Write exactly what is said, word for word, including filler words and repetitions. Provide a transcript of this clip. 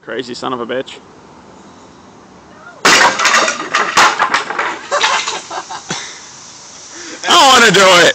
Crazy son of a bitch. I want to do it.